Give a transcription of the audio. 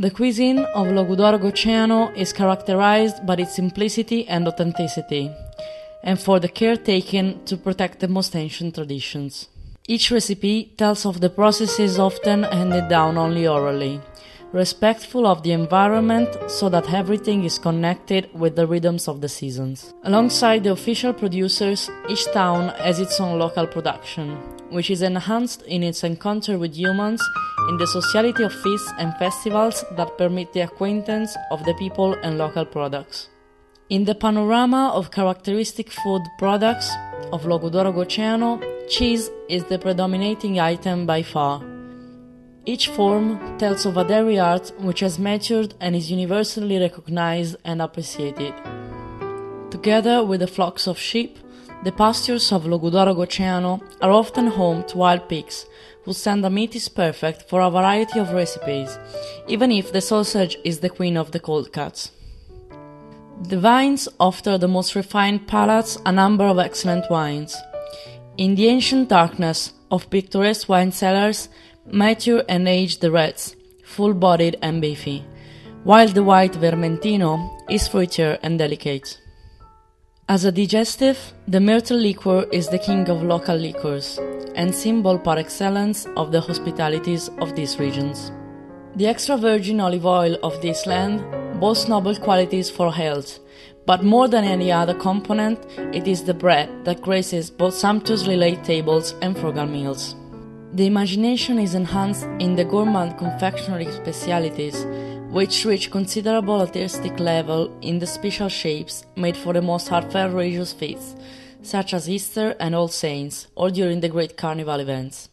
The cuisine of Logudoro-Goceano is characterized by its simplicity and authenticity, and for the care taken to protect the most ancient traditions. Each recipe tells of the processes often handed down only orally, respectful of the environment so that everything is connected with the rhythms of the seasons. Alongside the official producers, each town has its own local production, which is enhanced in its encounter with humans in the sociality of feasts and festivals that permit the acquaintance of the people and local products. In the panorama of characteristic food products of Logudoro-Goceano, cheese is the predominating item by far. Each form tells of a dairy art which has matured and is universally recognized and appreciated. Together with the flocks of sheep, the pastures of Logudoro-Goceano are often home to wild pigs, whose tender meat is perfect for a variety of recipes, even if the sausage is the queen of the cold cuts. The vines offer the most refined palates a number of excellent wines. In the ancient darkness of picturesque wine cellars, mature and aged the reds, full-bodied and beefy, while the white Vermentino is fruitier and delicate. As a digestive, the myrtle liquor is the king of local liquors, and symbol par excellence of the hospitalities of these regions. The extra virgin olive oil of this land boasts noble qualities for health, but more than any other component, it is the bread that graces both sumptuously laid tables and frugal meals. The imagination is enhanced in the gourmand confectionery specialities, which reach considerable artistic level in the special shapes made for the most heartfelt religious feasts, such as Easter and All Saints, or during the great carnival events.